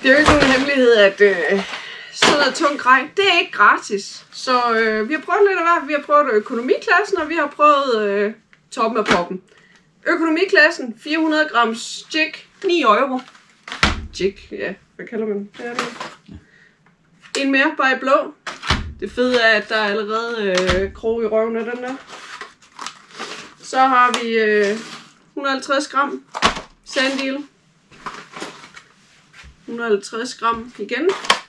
Det er jo ikke nogen hemmelighed, at sådan noget tung grej, det er ikke gratis. Så vi har prøvet lidt af hvert. Vi har prøvet økonomiklassen, og vi har prøvet toppen af poppen. Økonomiklassen, 400 grams jig, 9 euro. Jig, ja, hvad kalder man det? En mere, bare i blå. Det fede er, at der er allerede krog i røven af den der. Så har vi 150 gram sandil. 150 gram igen.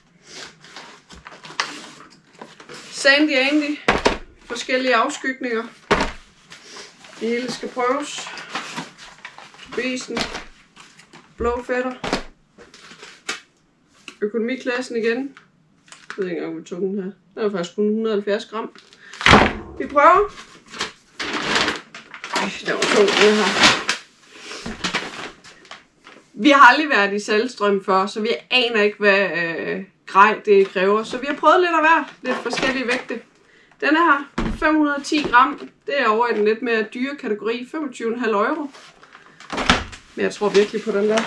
Sandy Andy. Forskellige afskygninger. Det hele skal prøves. Besen. Blå fætter. Økonomiklassen igen. Jeg ved ikke engang, hvor tung den her. Den er faktisk kun 170 gram. Vi prøver. Den var tung, den her. Vi har aldrig været i Saltstrøm før, så vi aner ikke, hvad grej det kræver. Så vi har prøvet lidt af hver. Lidt forskellige vægte. Denne her, 510 gram. Det er over i den lidt mere dyre kategori. 25,5 euro. Men jeg tror virkelig på den der.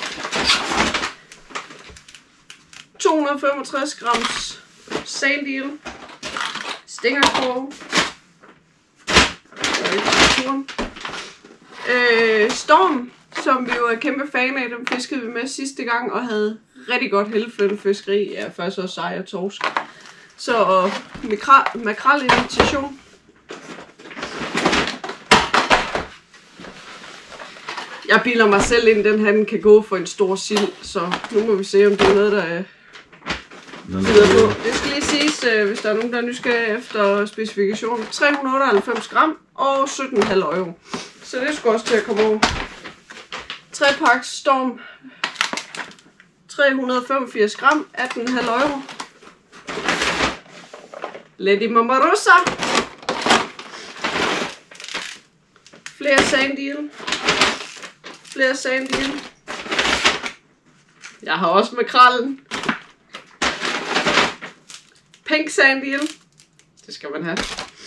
265 grams sandil. Stængerkrog. Storm, som vi jo er kæmpe fan af, dem fiskede vi med sidste gang og havde rigtig godt helflyttefiskeri. Ja, først også sej og torsk. Så makrel-imitation. Jeg bilder mig selv ind, den her kan gå for en stor sild, så nu må vi se, om det er noget, der byder på. Det skal lige siges, hvis der er nogen, der er nysgerrige efter specifikationen. 398 gram og 17,5 euro. Så det skulle også til at komme over. 3 paks Storm. 385 gram, 18,5 euro. Lady Mamarosa. Flere sandil. Flere sandil. Jeg har også makrellen. Pink sandil. Det skal man have.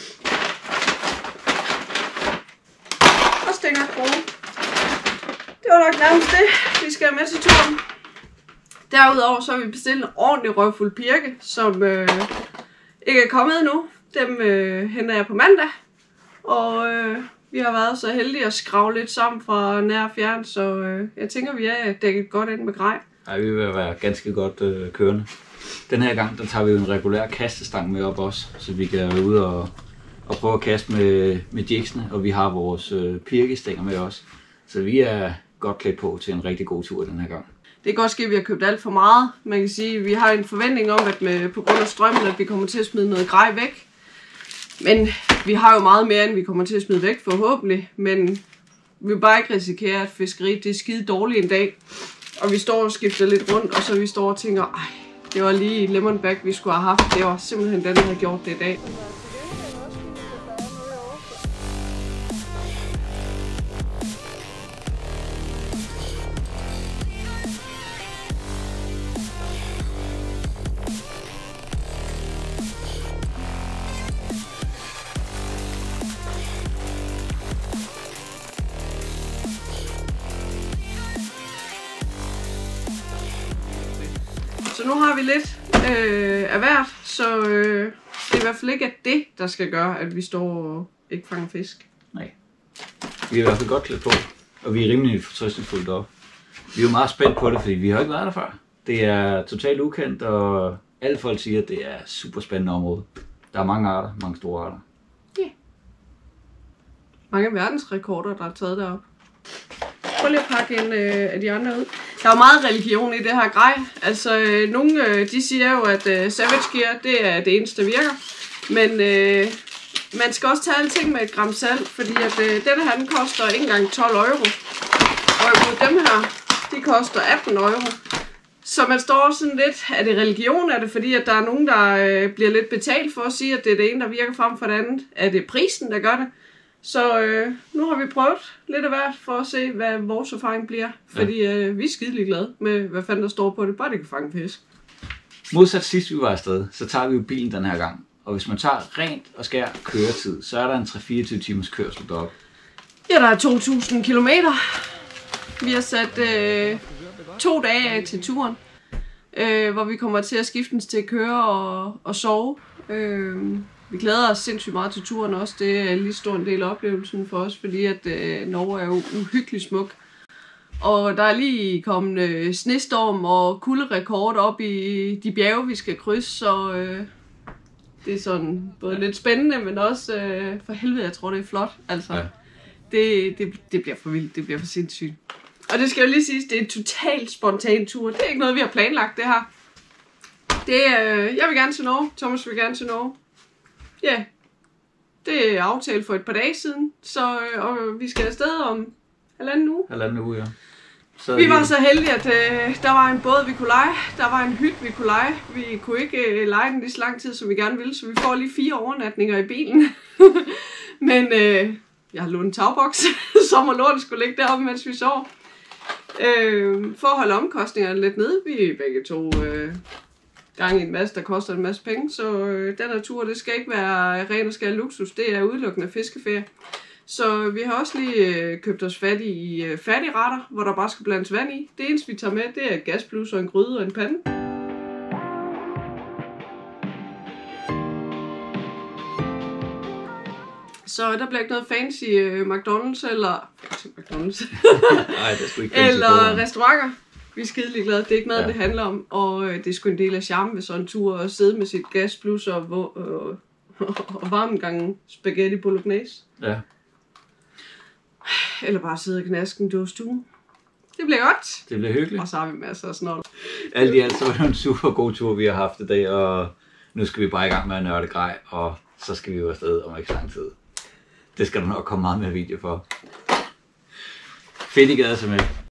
Og stængerkrog. Det var nok nærmest det, vi skal have med til turen. Derudover så har vi bestilt en ordentlig røvfuld pirke, som ikke er kommet endnu. Dem henter jeg på mandag. Og vi har været så heldige at skrave lidt sammen fra nær og fjern, så jeg tænker, vi er dækket godt ind med grej. Nej, vi vil være ganske godt kørende. Den her gang, der tager vi jo en regulær kastestang med op også, så vi kan være ude og prøve at kaste med jigsene, og vi har vores pirkestænger med også. Så vi er godt klædt på til en rigtig god tur den her gang. Det kan godt ske, at vi har købt alt for meget. Man kan sige, at vi har en forventning om, at på grund af strømmen, at vi kommer til at smide noget grej væk. Men vi har jo meget mere, end vi kommer til at smide væk forhåbentlig. Men vi vil bare ikke risikere, at fiskeriet det er skide dårligt en dag. Og vi står og skifter lidt rundt, og så vi står og tænker, ej, det var lige lemonback, vi skulle have haft. Det var simpelthen den, der havde gjort det i dag. Så nu har vi lidt af hvert, så det er i hvert fald ikke det, der skal gøre, at vi står og ikke fanger fisk. Nej. Vi er i hvert fald godt klædt på, og vi er rimelig fortrøstningsfuldt op. Vi er jo meget spændt på det, fordi vi har ikke været der før. Det er totalt ukendt, og alle folk siger, at det er et super spændende område. Der er mange arter, mange store arter. Ja. Yeah. Mange verdensrekorder, der er taget derop. Prøv lige at pakke en af de andre ud. Der er meget religion i det her grej. Altså, nogle de siger jo, at Savage Gear, det er det eneste, der virker. Men man skal også tage alting med et gram salt, fordi at denne her, den koster ikke engang 12 euro. Og dem her, de koster 18 euro. Så man står sådan lidt, er det religion? Er det fordi, at der er nogen, der bliver lidt betalt for at sige, at det er det ene, der virker frem for det andet? Er det prisen, der gør det? Så nu har vi prøvet lidt af hvert for at se, hvad vores erfaring bliver. Fordi vi er skidelig glade med, hvad fanden der står på det. Bare det kan fange fisk. Modsat sidst vi var afsted, så tager vi jo bilen den her gang. Og hvis man tager rent og skær køretid, så er der en 3-24 timers kørsel deroppe. Ja, der er 2.000 kilometer. Vi har sat 2 dage af til turen. hvor vi kommer til at skiftes til at køre og sove. Vi glæder os sindssygt meget til turen også. Det er en lige stor en del af oplevelsen for os, fordi at Norge er jo uhyggeligt smuk. Og der er lige kommet snestorm og kulderekord op i de bjerge, vi skal krydse, så det er sådan både lidt spændende, men også for helvede, jeg tror, det er flot. Altså, ja. Det bliver for vildt, det bliver for sindssygt. Og det skal jo lige siges, det er en totalt spontan tur. Det er ikke noget, vi har planlagt, det her. Jeg vil gerne til Norge, Thomas vil gerne til Norge. Ja, det er aftalt for et par dage siden, så og vi skal afsted om halvanden uge. Halvanden uge, ja. Så vi var så heldige, at der var en båd, vi kunne leje. Der var en hytte, vi kunne leje. Vi kunne ikke leje den lige så lang tid, som vi gerne ville, så vi får lige 4 overnatninger i bilen. Men jeg har lånt en tagboks, så må lånet skulle ligge deroppe, mens vi sov. For at holde omkostningerne lidt nede. Vi er begge to gang i en masse, der koster en masse penge. Så den her tur, det skal ikke være ren og skær luksus. Det er udelukkende fiskeferie. Så vi har også lige købt os fat i færdigretter, hvor der bare skal blandes vand i. Det eneste, vi tager med, det er gasblus og en gryde og en pande. Så der bliver ikke noget fancy McDonald's eller Nej, det er sgu ikke fancy eller restauranter. Vi er skidelig glade. Det er ikke noget, det handler om. Og det er sgu en del af charmen ved sådan en tur at sidde med sit gasblus og varme en gang spaghetti bolognese. Ja. Eller bare sidde og knaske en dåse stue. Det bliver godt. Det bliver hyggeligt. Og så har vi masser af snart. Alt i alt så var det en super god tur, vi har haft i dag, og nu skal vi bare i gang med at nørde grej, og så skal vi jo afsted om ikke så lang tid. Det skal der nok komme meget mere video for. Fedt, I gad sig med.